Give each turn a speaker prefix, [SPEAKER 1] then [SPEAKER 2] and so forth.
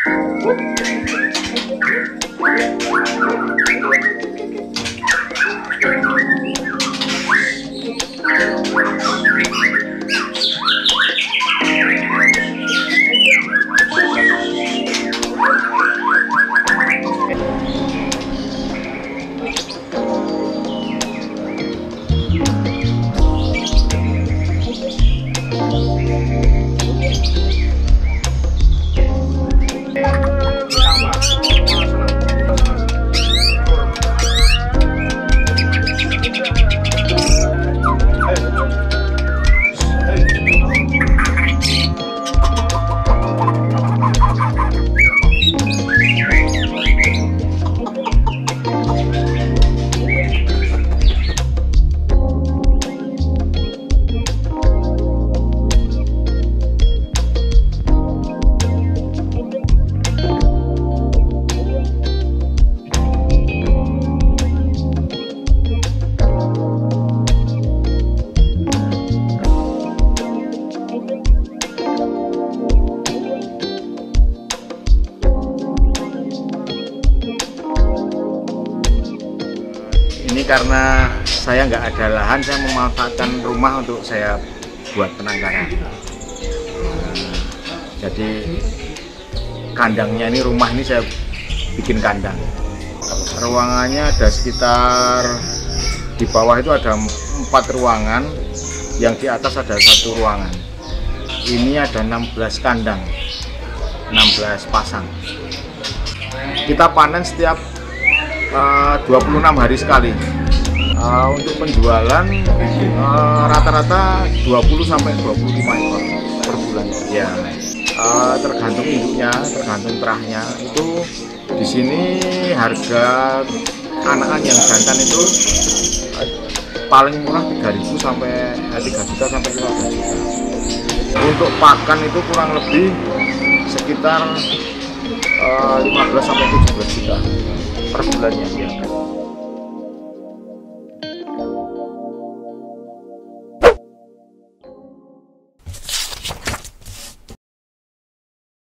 [SPEAKER 1] Ini karena saya nggak ada lahan, saya memanfaatkan rumah untuk saya buat penangkaran. Jadi kandangnya ini, rumah ini saya bikin kandang. Ruangannya ada sekitar, di bawah itu ada 4 ruangan, yang di atas ada 1 ruangan. Ini ada 16 kandang, 16 pasang. Kita panen setiap 26 hari sekali. Untuk penjualan rata-rata 20 sampai 25 ekor per bulan. Ya, tergantung induknya, tergantung terahnya. Itu di sini harga anakan yang jantan itu paling murah 3.000 sampai 3 juta sampai 15 juta. Untuk pakan itu kurang lebih sekitar 15 sampai 17 juta per bulannya. Ya.